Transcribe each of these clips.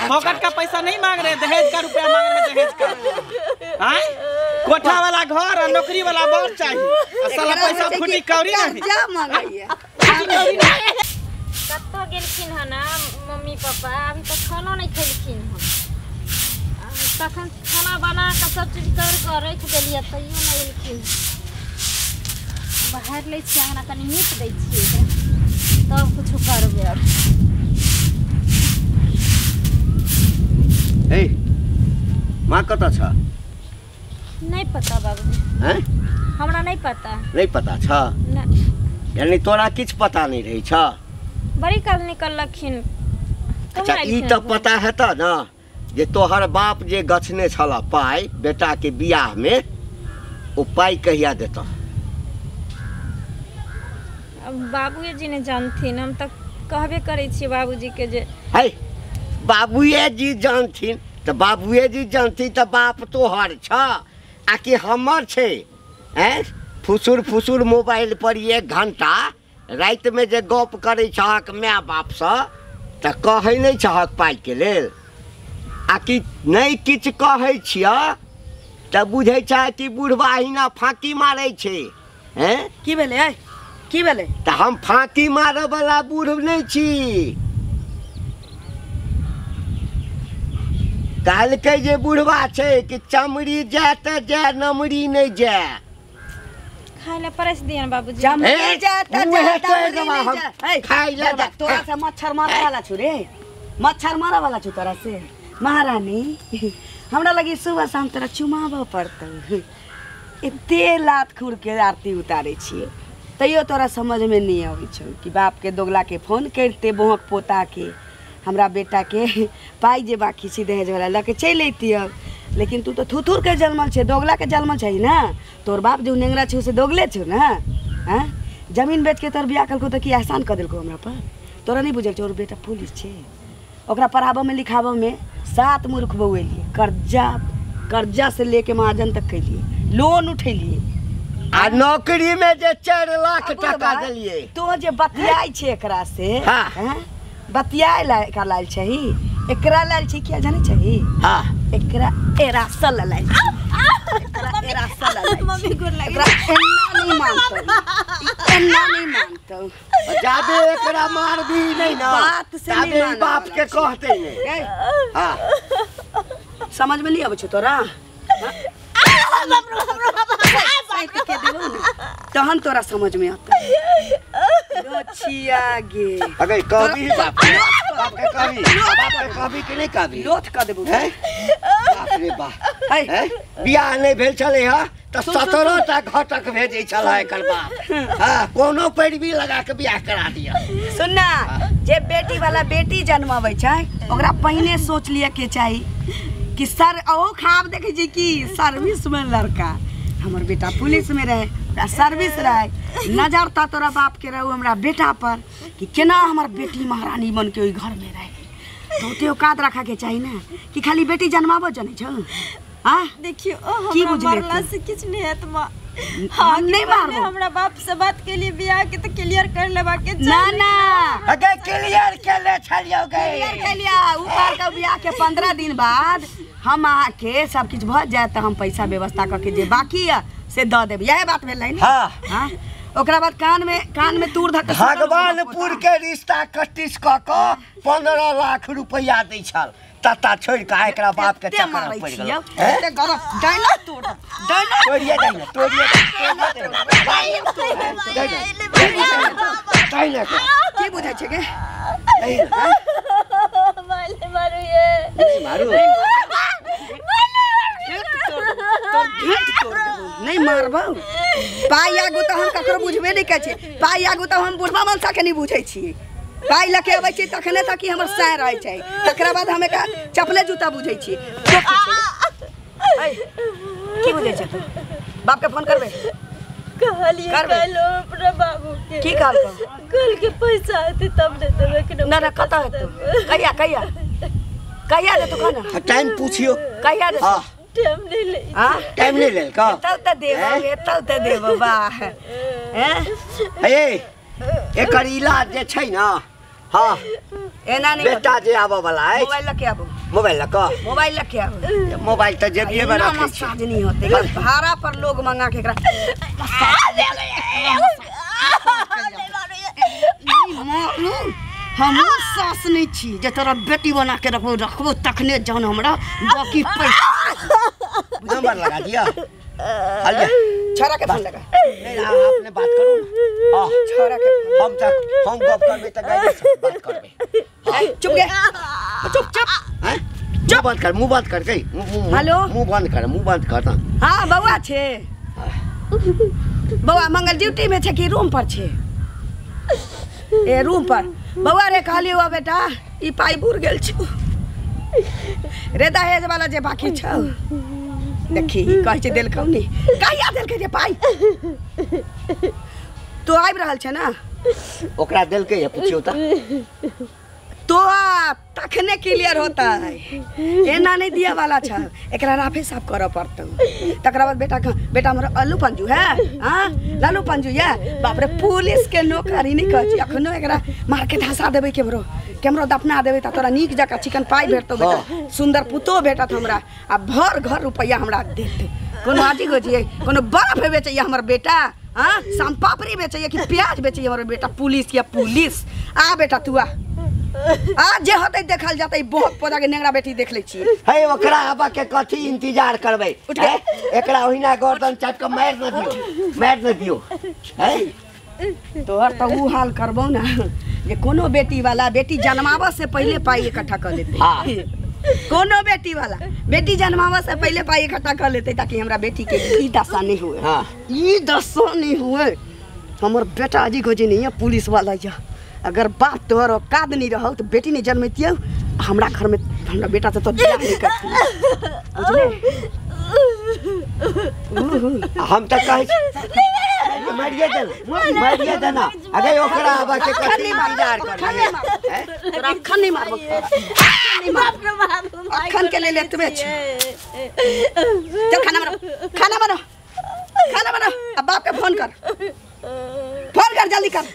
फोकट का पैसा नहीं मांग रहे, दहेज का रुपया मांग रहे, दहेज का। कोठा वाला घर और नौकरी वाला बर चाहिए, साला पैसा फुटी कौड़ी नहीं। क्या मांगैया कत्तो गेलखिन ह ना मम्मी पापा, अभी तक खाना नहीं खेलखिन ह। तखन खाना बना के सब चीज कर रख देलिए, तैयो नहीं एलखिन। बाहर ले छी अंगना कनी मीट दै छियै तब कुछ करबे। अब ए माँ कता छ? नहीं पता बाबूजी। हैं? हमरा नहीं पता। नहीं पता छ? यानी तोरा किछ पता नहीं रही छ? बड़ी काल निकलखिन। अच्छा ई तो पता है त ना जे तोहर बाप जे गछने छला पाई बेटा के बियाह में, ओ पाई कहिया देता? अब बाबूजी जी ने जानथिन, हम तक कहबे करे छी बाबूजी के जे है बाबूए जी जानथिन त बाबूए जी जानथिन त बाप तोहर छ आ कि हमर छे? हैं फुसुर फुसुर मोबाइल पर 1 घंटा रात में जे गप करे छहक माय बाप से त कहै नहीं छहक पाई के लेल, आ कि नहीं किछ कहै छिया त बुझै छ कि बुढ़वा हिना फाँकी मारै छे। हैं की भेले है? की भेले? त हम फाँकी मारे वाला बूढ़ नहीं छी। कहलकै जे बुढ़वा छे कि चमड़ी जाए त जाए, नमरी नहीं जाए। खाए ला परस दियन बाबूजी। जमरी जाता खाई ले तोरा से मच्छर मारे वाला छु रे, मच्छर मारे वाला छु तोरा से। महारानी हमरा लगी सुबह शाम तोरा चुमाबो पड़तौ। एते लात खुर के आरती उतारे छिए तैयो तोरा समझ में नहीं आवे छौ कि बाप के दोगला के फोन करते बहुक पोता के हमरा बेटा के पाई जे बाकी छी दहेज वाला लके चल अइतिय। लेकिन तू तो थुथुर के जन्मल छे, दोगला के जन्मल छै ना। तोर बाप जो नेंगरा छे से दोगले छो ना। हैं जमीन बेच के तोर बियाह कलको त की एहसान क देलको हमरा पर? तोरा नहीं बुझल तोर बेटा पुलिस छे, ओकरा पढ़ाबो में लिखाबो में 7 मूर्ख बउएलिए। कर्जा से लेके महाजन तक कैलिए, लोन उठेलिए आ नौकरी में जे 4 लाख टका देलिए। तो जे बतियाई छे एकरा से, हाँ। हैं बतियाई का लाल छही, एकरा लाल छी क्या जाने छही? हां एकरा एरासल लाल छी। एकरा एरासल लाल मम्मी गोर लगे। एकरा एन्ना नहीं मानतो। जादे एकरा मार भी नहीं ना, बात से नहीं मानो बाप के कहते हैं। हां समझ में नहीं आवे छ तोरा? तहन तोरा समझ में आता। गे अगर कभी बाप के कभी कि नहीं कभी लोथ क देबो। बाप रे बाप है बियाह नहीं भेल चले हा त 17 टा घटक भेजे छला एकर बाप। हां कोनो पैरवी लगा के बियाह करा दिया। सुनना जे बेटी वाला बेटी जन्मावे छै ओकरा पहले सोच लिया के चाहिए कि सर ओ खाब देखे जी कि सर्विस में लड़का हमर बेटा पुलिस में रहे, सर्विस रहे। नजर ता तोरा बाप के रहू हमरा बेटा पर कि केना हमर बेटी महारानी बन के ओई घर में रहे। तो ते औकात रखा के चाहिए ना कि खाली बेटी जन्माबो जने छ। हां देखियो ओ हमरा मरला से किछ नहीं है तुम। हम नहीं मारबो। हमरा बाप से बात के लिए बियाह के तो क्लियर कर लेबा के ना ना अगे क्लियर के ले छलियो गए क्लियर के लिया ऊपर का बियाह के 15 दिन बाद हम आके सब कुछ भ जाए त हम पैसा व्यवस्था करके जे बाकी है से द देब। यही बात भेलै ना। हां हां ओकरा बाद कान में तूर धक भगवानपुर के रिश्ता कटिस क 15 लाख रुपया दै छल तता छोड़ के एकरा बाप के चक्कर पड़ गेल। एते गरम डायना तोड़ डायना तोड़िए डायना की बुझै छै के? माले मारू ये मारू नहीं मारबो। पाई आगू तो हम ककरो बुझबे नहीं करै छी। पाई आगू तो हम बुढ़वा मनसा के नहीं बुझै छी। पाई लके अबै छी तखने तक कि हमर सह रहै छै, तकरा बाद हमे का चपले जूता बुझै छी। की बुझै छै तू? बाप के फोन करबे? कहलिए कल अपने बाबू के की कहल कल के पैसा आते तब दे देबे कि ना ना कता है तू? कहिया दे तू खाना? टाइम पूछियो कहिया दे? टाइम नहीं ले। हां टाइम नहीं ले का? तब त देबो बा। हैं हे एकर इलाज जे छै ना। हां एना नहीं बेटा जे आबो वाला है मोबाइल लेके आबो मोबाइल लगा मोबाइल लेके आबो मोबाइल तो जेबिए में रखे मसाज नहीं होते भाड़ा पर लोग मंगा के हम सास नहीं छी जे तोरा बेटी बना के रखबो तखने जान हमरा बाकी पैसा नंबर लगा दिया हल्ले छोरा के फोन लगा आपने बात करो ना हां छोरा के हम गप करबे त गाड़ी से बात करबे चुप गे चुप हैं चुप बात कर मुंह बंद कर गई हेलो मुंह बंद कर ना हां बउआ छे बउआ मंगल ड्यूटी में छे कि रूम पर छे ए रूम पर बउआ रे कहली हुआ बेटा ई पाई बुर गेल छु रे दहेज वाला जे बाकी छौ देखी कह छे देल कौनी कहिया देल के जे पाई तो आइब रहल छे ना ओकरा देल के ये पूछियो त तो तखने क्लियर होता है एना नहीं दिया वाला छ एकरा राफे साफ करऽ पड़तौ तकरा बाद बेटा हमर अल्लू पंजू है हां लालू पंजू है बाप रे पुलिस के नौकरी नहीं कह छी अखनो एकरा मार के धसा देबे केमरो दफना देबे त तोरा नीक जका चिकन पाई भेटतौ बेटा सुंदर पुतो भेटत हमरा आ भर घर रुपया हमरा देते कोनो आजी गोजिए कोनो बर्फ बेचैया हमर बेटा हां साम पापड़ी बेचैया कि प्याज बेचैया हमर बेटा पुलिस आ बेटा तू आज जे होते देखल जाते बहुत पौधा के नेंगरा बेटी देख ले छी हे ओकरा आबा के कथी इंतजार करबे एकरा ओहिना गर्दन चाट के मार न दियो है तोहर तो ऊ हाल करबो ना जे कोनो बेटी वाला बेटी जन्मावा से पहले पाई इकट्ठा कर लेते हां कोनो बेटी वाला बेटी जन्मावा से पहले पाई इकट्ठा कर लेते ताकि हमरा बेटी के ई दशा नहीं हुए हां ई दशा नहीं हुए हमर बेटा अजी खोजे नहीं है पुलिस वाला या अगर बाप तोहर औकात नहीं रहो तो बेटी नहीं जन्मतियो हमरा घर में हमरा बेटा से तो बियाह नहीं करती बुझले हम त कहे मारिए देना अगर ओकरा आबा के कथी इंतजार कर अखन नहीं मारबो अखन के ले लेतबे छ चल खाना बनो अब बाप के फोन कर जल्दी कर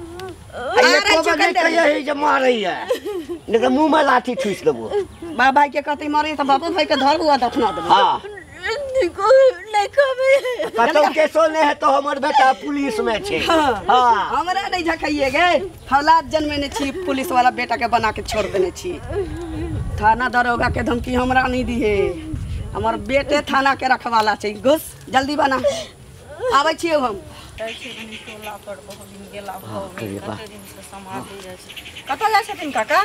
यही जे मारई है नहीं तो मुंह में लाठी ठूस देबो बाप भाई के कहते मारे तो बापू भाई के धर बुआ दफना देबो हां कतौ केसो नहीं है तो हमर बेटा पुलिस में छे हां हमरा नहीं झकाइए गे फौलाद जन्मेने छी पुलिस वाला बेटा के बना के छोड़ देने छी थाना दरोगा के धमकी हमरा नहीं दिए हमर बेटे थाना के रखवाला छै घुस जल्दी बना आबै छी हम टोला पर बहुत दिन गेला कते दिन से समाधि जाय छै कतऽ जाइ छथिन काका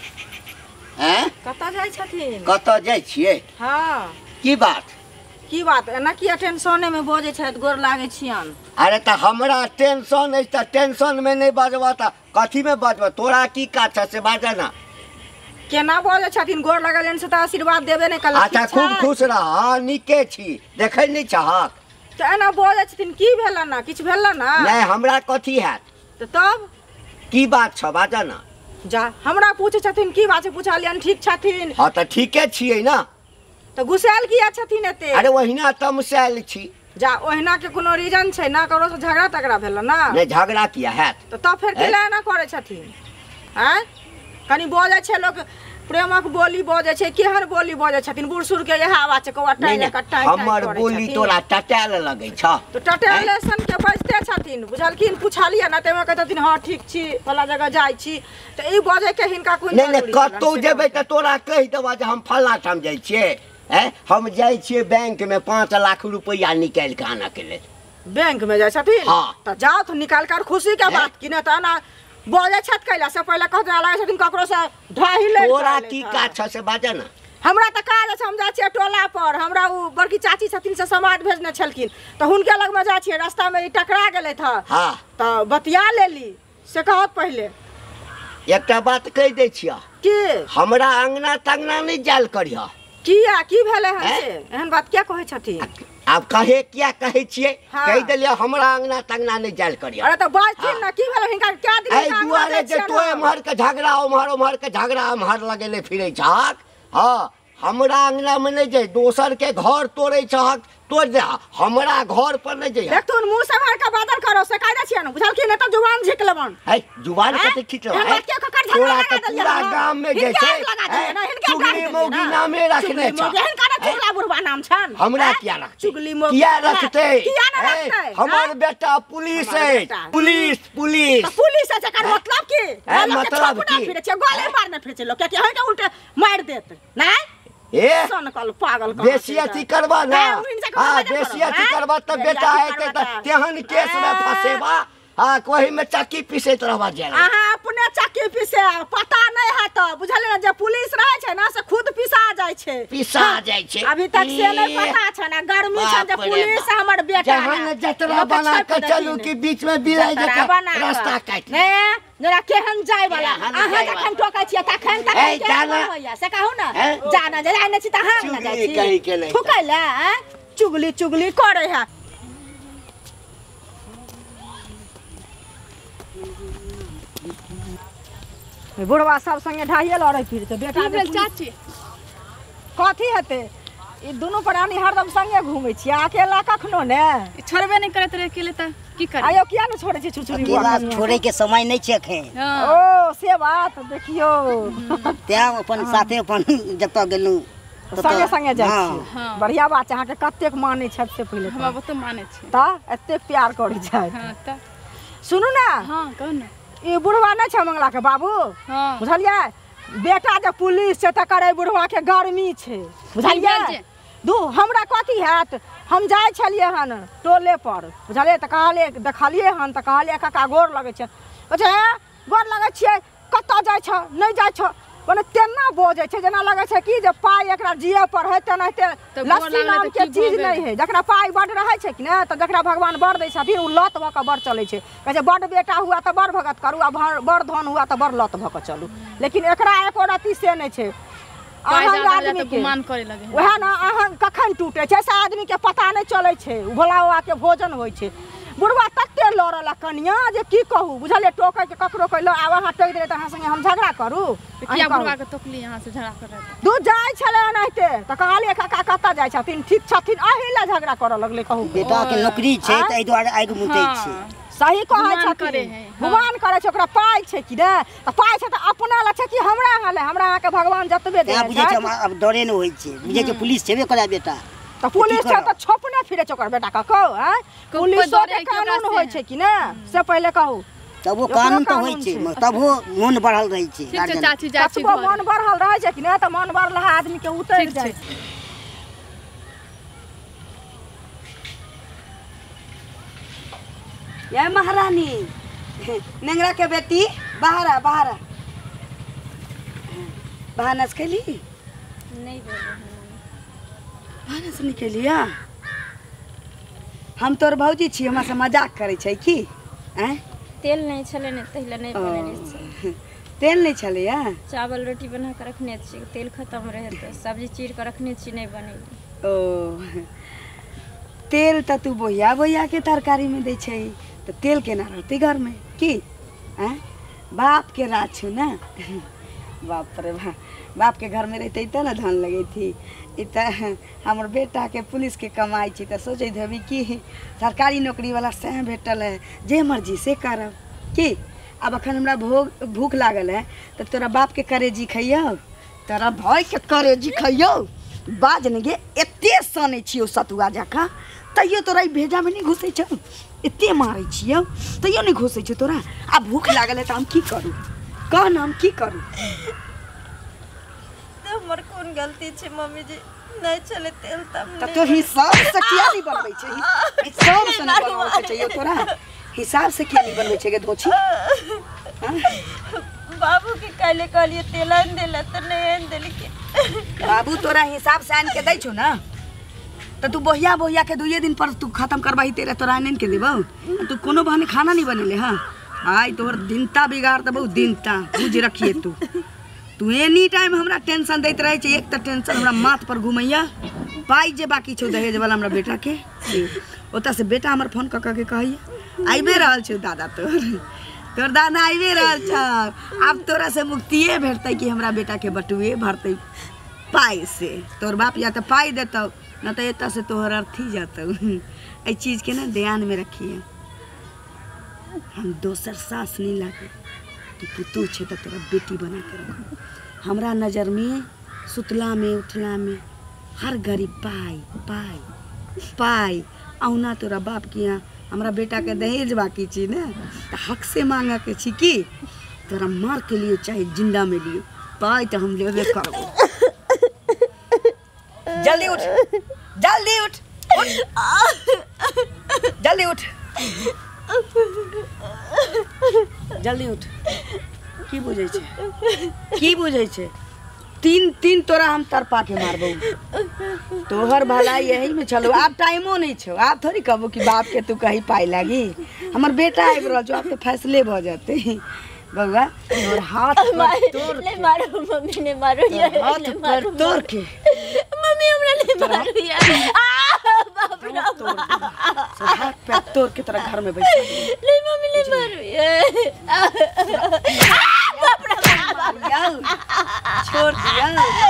हैं कतऽ जाइ छथिन कतऽ जाइ छियै हां की बात एना किया टेंशने में बजै छथि गोर लागै छियन अरे त हमरा टेंशन है त टेंशन में नहीं बजबा त कथी में बजबा तोरा की काज छ से बाजा ना केना बजै छथिन गोर लगलन से त आशीर्वाद देबे नै कल अच्छा खूब खुश रह नीके छी देखै नहीं चाहक त एना बजै छथिन की भेला ना किछ भेला ना नहीं हमरा कथी हैत त तब की बात छ बाजा ना जा हमरा पूछै छथिन की बात छै पूछलियन ठीक छथिन हां त ठीके छियै ना त गुस्साल किया छथिन एते अरे वहिना तमसाइल छी जा ओहिना के कोनो रीजन छै ना ककरो से झगड़ा तगड़ा भेला ना नहीं झगड़ा किया हैत तो तब फिर केला ना करे छथिन हैं कनी बोलै छै लोग प्रेमक बोली बजै छै केहन बोली बजै छथिन बूढ़ सूढ़ के यह आवाज छै कौआ टाइम कटाई हमर बोली तोरा टटाल लगै छ तो टटेलेशन के बजते छथिन बुझलखिन पुछलिए ना तेमे कहथिन हां ठीक छी फला जगह जाइ छी त ई बजै के हिनका कोन नहीं कतौ जेबै त तोरा कहि देबा जे हम फल्ला ठाम जाइ छियै हम जाइ छियै बैंक में 5 लाख रुपया निकाल के आना के लेल बैंक में जाइ छथिन हां त जाओ तो निकाल कर खुशी के बात कि न त ना बोले छत कैला से पहले कह जाला छथिन ककरो से ढाही ले तोरा की काज छ से बाजा ना हमरा त काज छै हम जाइ छियै टोला पर हमरा उ बड़की चाची छथिन से समाज भेजने छलखिन त हुनके लग में जाइ छियै रास्ता में ई टकरा गेलै था हां त बतिया लेली से कहत पहले एकटा बात कहि दै छियै की हमरा अंगना तंगना नहीं जाल करिया किया की भेले हन से एहन बात क्या कहै छथिन अब कहे क्या कहे छियै हाँ। कहि देलिए हमरा अंगना तंगना नहीं जाल करिया अरे त बाजथिन ना की भेले हिनका क्या दिन ए दुआरे जे तोय महर के झगड़ा उमहर के झगड़ा उमहर लगेले फिरै छाक हां हमरा अंगना में नहीं जाए, दोसर के घर तोड़े छहक तोड़ दे, हमरा घर पर नहीं जाए। देख तू मुंह संभाल के बादर करो से कायदा छिया न बुझल की नहीं तो जुबान झिक लेबन। है जुबान हैं? कते खींच हम है बात के ककर झगड़ा तोरा लगा के देलियै पूरा ना। गांव में हिनके जैसे आग लगा दियै ना, हिनके आग चुगली लगा मोगी दियै ना। नामे रखने चुगली छ। मोगी हिनका ना चुगला बुढ़वा नाम छन। हमरा हैं? क्या रखते? चुगली मोगी किया रखते? किया ना हैं? रखते? हमर हैं? बेटा पुलिस हमर है, बेटा। पुलिस पुलिस तो पुलिस है जकर मतलब की हैं? मतलब की? फिरे छै गोले मारने फिरे छै लोग के होय के उल्टे मार देत नहीं ए सन कल पागल कहाँ बेसी छै अथी करबा ना, हैं, उन्हीं से करबा हाँ ना बेसी करो, अथी हैं? करबा तो बेसी बेटा अथी है करबा तो तऽ। तेहन केस में फंसेबा। हाँ कोही में चक्की पीसैत रहबा जाए। अहाँ अपने चक्की पीसे पता नहीं है तो बुझल ना जे पुलिस रहे छै ना से खुद पिसा जाय छै। पिसा हाँ, जाय छै। अभी तक से नहीं पता छै ना गर्मी छै जे बाप रे पुलिस बाप। हमर बेटा जहाँ जतरा बना के चलू कि बीच में बिलाई जका रास्ता काट ने जरा केहन जाय वाला केहन अहाँ जाय जखन वाला। टोकै छियै तखन तक ए, जाना। होइया से कहू ना हैं? जाना जाय नै छी त अहाँ ना जाय चुगली कहीं के छी नहीं। ठुकैला चुगली चुगली करे है। बुढ़वा सब संगे ढाइए लड़ै फिर छै बेटा भेल चाची कथी हेतै ई दुनू प्राणी हरदम संगे घूमै छियै अकेला कखनो ने छोड़बे नहीं करत रहे अकेले त की करे। आयो किया ने छोड़े छी छुरछुरी अकेला छोड़े के समय नहीं छै एखन। हाँ। ओ से बात देखियो तैं अपन साथे अपन जतऽ गेलहुँ संगे संगे जाइ हाँ। छी हाँ। बढ़िया बात छै अहाँके कतेक मानै छथि से पहिले हमरा बहुत माने छै। त एतेक प्यार करै छै हाँ त सुनू ना हाँ कहू ना। ई बुढ़वा नहीं छै मंगला के बाबू हाँ बुझलियै बेटा जे पुलिस छै तकर एहि बुढ़वा के गर्मी छै बुझलियै भेल छै। दू हमरा कथी हैत हम जाइ छलियै हन टोले पर बुझलियै तऽ कहलियै देखलियै हन तऽ कहलियै काका गोर लगै छै कहै छै गोर लगै छियै कतऽ जाइ छ नहीं जाइ छ मने तेना बजै छै जेना लगै छै कि जे पाइ एकरा जिए पर है तेनाहिते तऽ गोर लस्सी लागलै नाम तऽ के की चीज भऽ गेल? नहीं है जकरा पाइ बड्ड रहै छै कि ने तऽ जकरा भगवान बड़ दै छथिन उ लत भऽ कऽ बड़ चलै छै कहै छै बड्ड बेटा हुआ तऽ बड़ भगत करू आ बड़ धन हुआ तऽ बड़ लत भऽ कऽ चलू लेकिन एकरा एको रत्ती से नहीं छै पाइ अहंग जादा आदमी रहै तऽ के गुमान करे लगे। वएह ना अहंग कखन टूटे छै से आदमी के पता नहीं चलै छै भोला बाबा के भोजन होइ छै बुढ़वा तत्ते लड़ल कनिया जे की कहू बुझलियै टोकै के ककरो कहलो आब अहाँ टोक देबै तऽ अहाँ संगे हम झगड़ा करू तो किया बुढ़वा के तोकली यहाँ से झगड़ा कर रहे थे। दू जाइ छलै एनाहिते तऽ कहलियै काका कतऽ जाइ छथिन ठीक छथिन एही लए झगड़ा करऽ लगलै कहू बेटा के नौकरी छै हाँ? तऽ एहि दुआरे आगि मुतै छै। हाँ। सही कहै गुमान करे छथिन है, हाँ। गुमान करै छै ओकरा पाइ छै कि ने तऽ पाइ छै तऽ अपना लए छै कि हमरा अहाँ लए हमरा अहाँके भगवान जतबे दे तैं बुझै छै अब डरे नहि होइ छै बुझै छै पुलिस छेबे करै बेटा। तऽ पुलिस की छै करब? तऽ छोपने फिरे छै ओकर बेटा के कहू हैं पुलिसो डरे के है कि ओकरा कानून से होइ है। छै कि ने से पहिले कहू तबो ओकरो कानून तऽ होइ कानून छै छै। तबो मोन बढ़ल रहै छै ठीक छै गार्जियन। चाची जाइ छी कतबो घर। मन बढ़ल रहै छै कि ने तऽ मन बढ़ला आदमी के उतर ठीक जाइ छै। ये महारानी नेंगरा के बेटी बाहर आ बाहर आ भानस के ली नहीं बोले भानस निकलिया हम तोर भौजी छी हमरा से मजाक करे छै की हैं तेल नहीं छले ने तहिले नहीं बनेने छी। तेल नहीं छले या चावल रोटी बना के रखने छी तेल खत्म रहे तो सब्जी चीर के रखने छी नहीं बनेली। ओ तेल त तू बोहिया बोहिया के तरकारी में दे छै तो तेल केना रहते घर में की हैं बाप के राज छू ना बाप रे बाप के घर में रहते त ना धन लगे थी इ त हमर बेटा के पुलिस के कमाई छी त सोचे धबी की सरकारी नौकरी वाला से भेटल है जे मर्जी से करब की अब अखन हमरा भूख लागल है तो तोरा बाप के करेजी खइयो तोरा भाई के करेजी खइयो बाज ने गे एते सने छियो सतुआ जका तैयो तोरा ई भेजा में नहीं घुसे छौ एते मारे छियो तैयो नहीं घुसे छौ तोरा आ भूख लागल है त हम की करू कह ना हम की करू तो हमर कौन गलती छे मम्मी जी नहीं चले तेल तब तब तो हिसाब से किया नहीं बनबै छै हिसाब से नहीं बनबै के चाहिए तोरा हिसाब से किया नहीं बनबै छै गे धोछी हाँ? बाबू के काले कहलिए तेल आन देला तो नहीं आन देली के बाबू तोरा हिसाब से आन के दै छौ ना तो तू बोहिया बोहिया के दुइये दिन पर तू खत्म करबाही तेरे तोरा आन के देबौ तू कोनो बहाने खाना नहीं बनेले हाँ आई तोहर दिनता बिगाड़ देबौ दिनता बुझ रखिए तू एनी टाइम हमरा टेंशन दैत रहे छै एक त टेंशन हमरा माथ पर घुमैया पाई जे बाकी छौ दहेज वाला हमरा बेटा के ओता से बेटा हमर फोन क के कहिए आइबे रहल छौ दादा तोर दादा आइबे रहल छौ अब तोरा से मुक्तिए भेटतै कि हमरा बेटा के बटुए भरतै पाई से तोर बाप या तो पाई देतौ न तो एत से तोहर अर्थी जातौ। ए चीज के ना ध्यान में रखिए। हम दोसर सास नहीं लागे कि पुतू छे तो तोरा बेटी बना के रखो। हमरा नजर में सुतला में उठला में हर घड़ी पाई पाई पाई। औना तोरा बाप के यहाँ हमरा बेटा के दहेज बाकी छी ना तो हक से मांगा के छी की तोरा मार के लिए चाहे जिंदा में लिए पाई तो हम लेबे करबो। जल्दी उठ जल्दी उठ जल्दी उठ जल्दी उठ। की बुझे छे की बुझे छे? तीन तीन तोरा हम तरपा के मारबो। तोहर भलाई यही में चलो। आप टाइमो नहीं छो। आप थोड़ी कहबो कि बाप के तू कहीं पाई लागी। हमर बेटा आबि रहल जो आपके फैसले भ जाते बउआ। और हाथ पर तोड़ ले मारो मम्मी ने मारो यार। हाथ पर तोड़ के मम्मी हमरा ले मारो यार। बाप रे हाथ पे तोड़ के तेरा घर में बैठा ले मम्मी ले मारो यार। बाप रे छोड़ दिया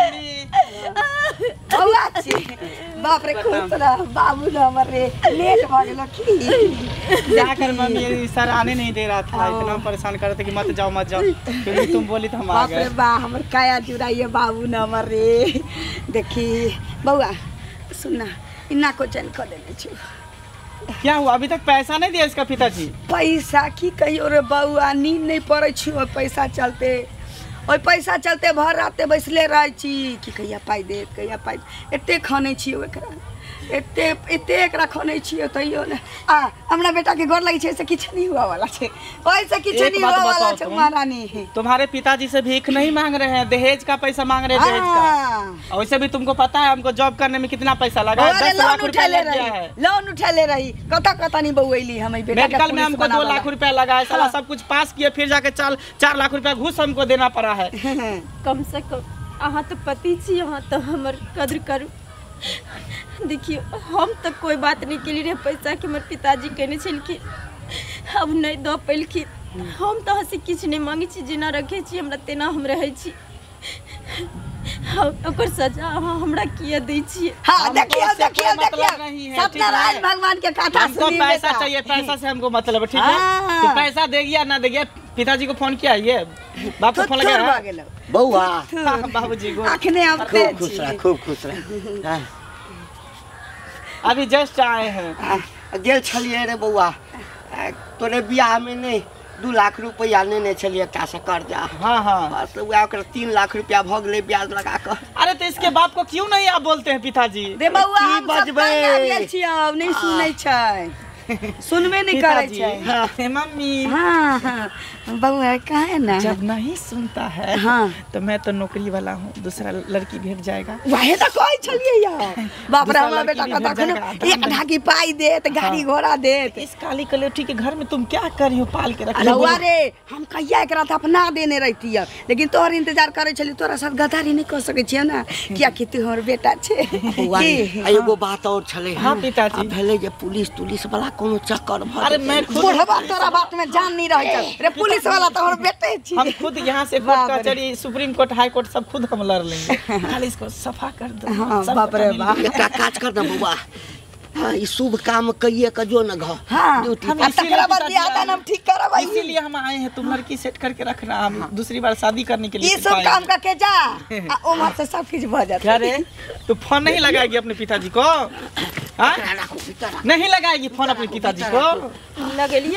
बउआ छी। बाप रे खुश रह बाबू न हमरे लेट भ गेलो की जाकर मम्मी सर आने नहीं दे रहा था। इतना परेशान कर रहे थे कि मत जाओ क्योंकि तुम बोली तो हम आ बाप गए। रे बा हमर काया जुड़ाइए बाबू न हमरे। देखी बउआ सुनना इना को चैन कर देने छी। क्या हुआ? अभी तक पैसा नहीं दिया इसका पिताजी? पैसा की कहियो रे बउआ नींद नहीं पड़े छी। ओ पैसा चलते ओइ पैसा चलते भर राते बैसले रह छी कि कहिया पाई दे कहिया पाई। एते खाने छी ओकरा एते एते एकरा खाने छी तइयो ने हमरा बेटा के घर लगी छे से किछ नहीं हुआ वाला छे। ओइ से किछ नहीं हुआ वाला छे महारानी। तुम्हारे पिताजी से भीख नहीं मांग रहे हैं, दहेज का पैसा मांग रहे हैं। दहेज का वैसे भी तुमको पता है हमको जॉब करने में कितना पैसा लगा है। 10 लाख रुपया लग गया है। लोन उठा ले रही कता नहीं बउएली हम बेटा मेडिकल में हमको 2 लाख रुपया लगा है। साला सब कुछ पास किए फिर जाके 4 लाख रुपया घूस हमको देना पड़ा है। कम से कम अहाँ तो पति छी। अहाँ तो हमर कद्र करू। देखियो हम तो कोई बात नहीं के लिए पैसा के हमर पिताजी कहने छलखिन अब नहीं दो पैलखिन। हम तो हसी किछ नहीं मांगी छी जेना रखे छी हमरा तेना हम रहे छी। ओकर सजा अहाँ हमरा किया दै छी। हां देखियो देखियो देखियो सत्यनारायण भगवान के कथा हमको सुनी। पैसा चाहिए, पैसा से हमको मतलब ठीक है। तो पैसा देगी या ना देगी? पिताजी को फोन किया ये बाप को फोन लगा बउआ बाबूजी को अखने अब खूब खुश रह खूब खुश रह। अभी जस्ट आए हैं। गेल छलिए रे बउआ तोरे बियाह में नहीं 2 लाख रुपया लेने छलिए एकटा से कर्जा। हाँ बस वह 3 लाख रुपया भ गेलै ब्याज लगा कर। अरे तो इसके बाप को क्यों नहीं आप बोलते हैं पिताजी? रे बउआ की हम बजबै? गेल छी अब नहीं सुनै छै सुनबे नहीं करे छै। हाँ मम्मी हां बउआ काहे ना जब नहीं सुनता है हाँ। तो मैं तो नौकरी वाला हूँ, दूसरा लड़की भेट जाएगा। वही तो कहै छलिए यार। बाप रे हमरा बेटा का तखन एक ढाकी पाई देत गाड़ी घोड़ा देत। इस काली कलेठी के घर में तुम क्या कर रही हो पाल के रख रहुआ रे हम कहिया एकरा था अपना देने रहती है लेकिन तोहर इंतजार करे छली। तोरा साथ गद्दारी नहीं कर सके छिए ना किया कि तोहर बेटा छे। बउआ एगो बात और छले। हाँ पिताजी भेले जे पुलिस वाला कोनो चक्कर भ। अरे मैं खुद बुढ़वा तोरा बात में जान नहीं रह रे पुलिस वाला तोहर बेटे छी। हम खुद यहाँ से कोर्ट कचहरी सुप्रीम कोर्ट हाई कोर्ट सब खुद हम लड़ लेंगे। खाली इसको सफा कर दो। हाँ बाप रे बाप। एकटा काज कर दे बउआ। हाँ ई शुभ काम कइए के जो न घ हाँ ड्यूटी हम अब इसीलिए तकरा बाद पिताजी दिया हम ठीक करब। इसीलिए हम आए हैं। तुम लड़की सेट करके रखना, हम दूसरी बार शादी करने के लिए ये सब काम का के जा उम्र से सब कुछ भ जाता। क्या रे तू फोन नहीं लगाएगी अपने पिताजी को? हाँ? नहीं लगाएगी फोन अपने पिताजी को? लगेलिए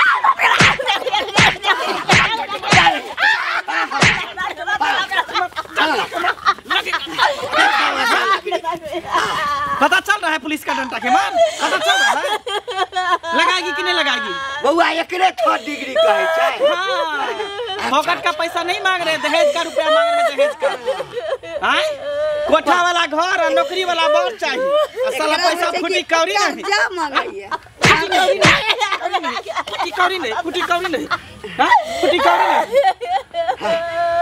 पता चल रहा है पुलिस का डंडा के मार? पता चल रहा है? लगाएगी कि नहीं लगाएगी? बउआ एकरे 3rd डिग्री कहे छै। हाँ फोकट का पैसा नहीं मांग रहे, दहेज का रुपया मांग रहे, दहेज का। हाँ कोठा वाला घर और नौकरी वाला बहुत चाहिए। साला पैसा फुटी कौड़ी नहीं। क्या मांगइए फुटी कौड़ी नहीं, फुटी कौड़ी नहीं। हाँ फुटी कौड़ी नहीं।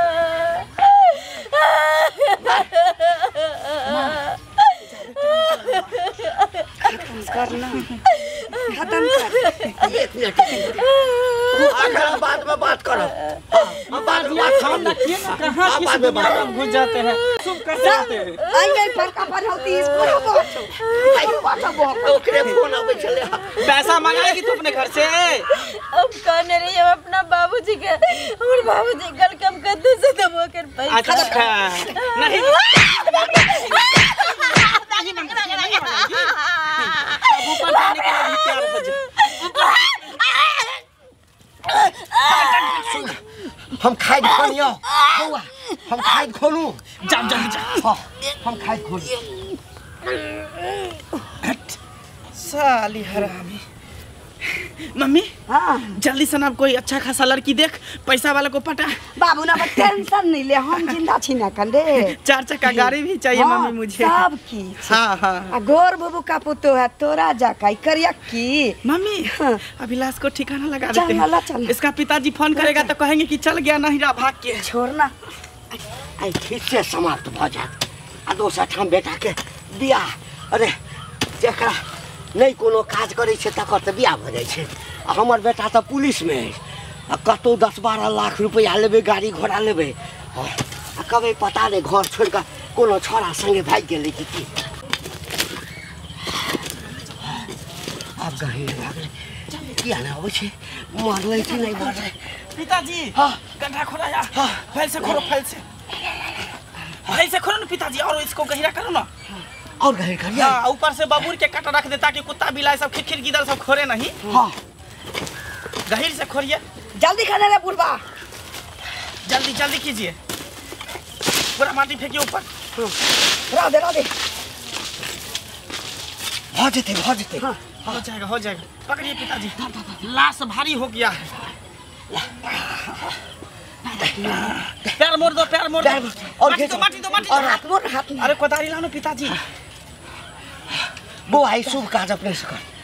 करना खत्म कर। एक मिनट बाद में बात करो। बाद में बात हम देखिए ना कहाँ किस दुनिया में घुस जाते हैं शुभ कर जाते हैं आई गई फरका पर होती स्कूल में पहुंचो आई बाटा बहुत ओकरे फोन आवे चले पैसा मंगाएगी तू अपने घर से अब कहने रही हम अपना बाबूजी के हमारे बाबूजी कल कम करते से दबो कर पैसा अच्छा नहीं अब ऊपर जाने के लिए भी तैयार हो जा हम खाए खोलियो बउआ हम खाए खोलू जा जल्दी जा हां हम खाए खोलू साली हरामी मम्मी हां जल्दी से ना कोई अच्छा खासा लड़की देख पैसा वाला को पटा बाबू ना टेंशन नहीं ले हम जिंदा छी ना कंदे 4 चक्का गाड़ी भी चाहिए मम्मी मुझे सब की हाँ हाँ आ गोर बाबू का पुतो है तोरा जाका करिया की मम्मी हाँ। अभिलाष को ठिकाना लगा चल देते ना, हैं चल। इसका पिताजी फोन करेगा तो कहेंगे कि चल गया नहीं रहा भाग के छोड़ना आई ठीक से समाप्त भ जात आ दोसर ठाम बेटा के बियाह अरे जेकरा नहीं कोनो काज करे छे तकर त बियाह भ जाय छे आ हमर बेटा त पुलिस में है आ कतो 10-12 लाख रुपया लेबे गाड़ी घोड़ा लेबे आ कबे पता नहीं घर छोड़ के कोनो छोरा संगे भाग गेले कि अब गहे लागले किया ना होय छे मरले कि नहीं मरले पिताजी हाँ। गड्ढा खोदा हाँ। फैल से खोलो फैल से खोलो ना पिताजी और इसको गहरा करो ना और गहे करिया हाँ ऊपर से बबूर के काटा रख दे ताकि कुत्ता बिलाई सब खिरखिर गिदड़ सब खोरे नहीं हां गहीर से खोरिए जल्दी खाने रे बुढ़वा जल्दी जल्दी कीजिए पूरा माटी फेंकिए ऊपर रा दे भ जेते हाँ। हो जाएगा पकड़िए पिताजी लाश भारी हो गया है पैर मोड़ दो और माटी दो और हाथ मोड़ अरे कोदारी लानो पिताजी वो आई शुभ काज अपने से कर